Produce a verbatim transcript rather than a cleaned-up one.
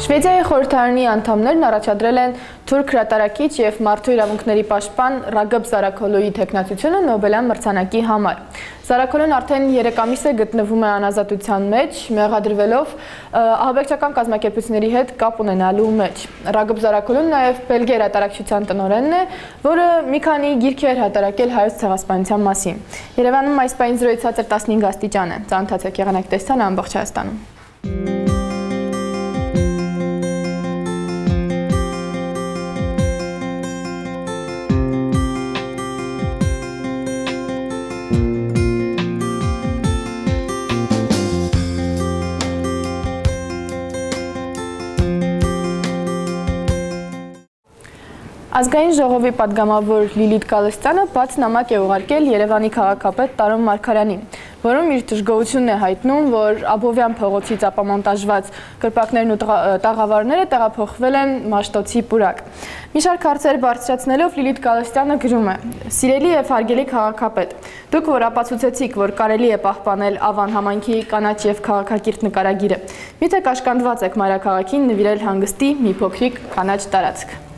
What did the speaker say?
Շվեդիայի խորհրդարանի անդամներն առաջադրել են թուրք հրատարակիչ և մարդու իրավունքների պաշտպան Ռագըբ Զարաքոլոյի թեկնածությունը Նոբելյան մրցանակի համար։ Զարաքոլոն արդեն երեք ամիս է գտնվում է անազատության մեջ, մեղադրվելով ահաբեկչական կազմակերպությունների հետ կապ ունենալու մեջ։ Ռագըբ Զարաքոլոն նաև Բելգիա հրատարակչության տնօրենն է, որը մի քանի գիրք է հրատարակել հայոց ցեղասպանության մասին։ Երևանում այս պահին զրոյից ցածր տասնհինգ աստիճան է։ Ծանոթացեք եղանակ տեսան ամբողջ Հայաստանում։ Ազգային ժողովի պատգամավոր Լիլիթ Գալստյանը բաց նամակ է ուղարկել Երևանի քաղաքապետ Տարոն Մարգարյանին, որում իր դժգոհությունն է հայտնում, որ Աբովյան փողոցից ապամոնտաժված կրպակներն ու տաղավարները տեղափոխվել են Մաշտոցի պուրակ։ Մի շարք հարցեր բարձրացնելով Լիլիթ Գալստյանը գրում է. «Սիրելի և հարգելի քաղաքապետ, դուք որ ապացուցեցիք, որ կարելի է պահպանել Ավան համայնքի կանաչ և քաղաքակիրթ նկարագիրը, միթե կաշկանդված եք մայրաքաղաքին նվիրել հանգստի մի փոքրիկ կանաչ տարածք»։